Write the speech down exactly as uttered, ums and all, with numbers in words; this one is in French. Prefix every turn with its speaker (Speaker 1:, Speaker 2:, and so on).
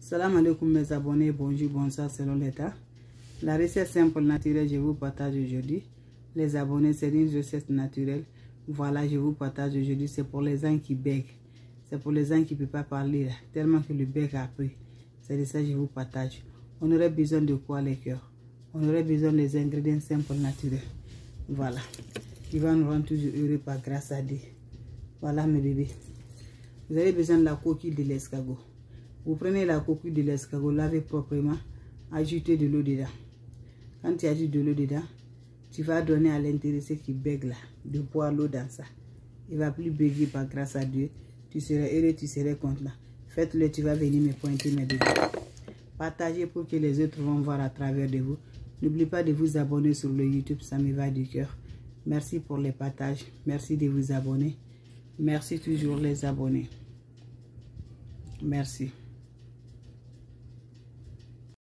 Speaker 1: Salam alaikum mes abonnés, bonjour, bonsoir selon l'état. La recette simple naturelle, je vous partage aujourd'hui. Les abonnés, c'est une recette naturelle. Voilà, je vous partage aujourd'hui. C'est pour les gens qui bèguent. C'est pour les gens qui ne peuvent pas parler, là, tellement que le bec a pris. C'est de ça que je vous partage. On aurait besoin de quoi les cœurs? On aurait besoin des ingrédients simples naturels. Voilà. Qui va nous rendre toujours heureux par grâce à Dieu. Voilà mes bébés. Vous avez besoin de la coquille de l'escargot. Vous prenez la coquille de l'escargot, lavez proprement, ajoutez de l'eau dedans. Quand tu ajoutes de l'eau dedans, tu vas donner à l'intéressé qui bègue là, de boire l'eau dans ça. Il ne va plus béguer par grâce à Dieu. Tu serais heureux, tu serais content. Faites-le, tu vas venir me pointer mes bébés. Partagez pour que les autres vont voir à travers de vous. N'oubliez pas de vous abonner sur le YouTube, ça me va du cœur. Merci pour les partages. Merci de vous abonner. Merci toujours les abonnés. Merci.